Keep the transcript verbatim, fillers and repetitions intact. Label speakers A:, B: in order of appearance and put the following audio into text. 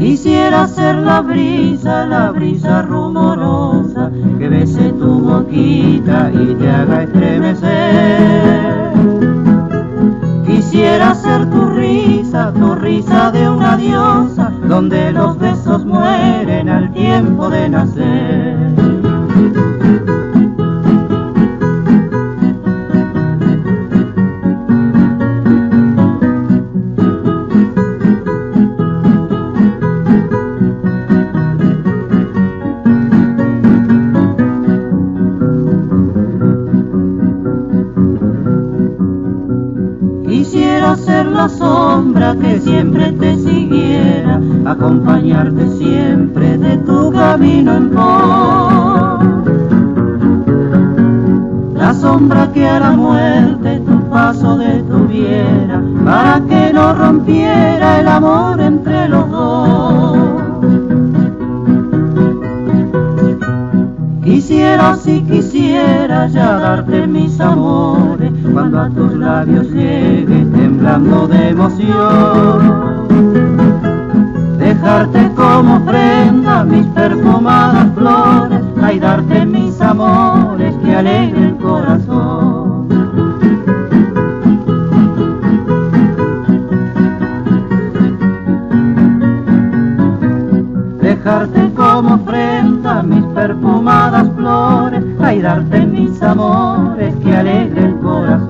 A: Quisiera ser la brisa, la brisa rumorosa, que bese tu boquita y te haga estremecer. Quisiera ser tu risa, tu risa de una diosa, donde los besos mueren al tiempo de nacer. Quisiera ser la sombra que siempre te siguiera, acompañarte siempre de tu camino en pos. La sombra que a la muerte tu paso detuviera, para que no rompiera el amor entre los dos. Quisiera, si quisiera, ya darte mis amores, cuando a tus labios llegue temblando de emoción. Dejarte como prenda mis perfumadas flores, y darte mis amores que alegre el corazón. Dejarte como prenda mis perfumadas flores, y darte mis amores que alegre el corazón.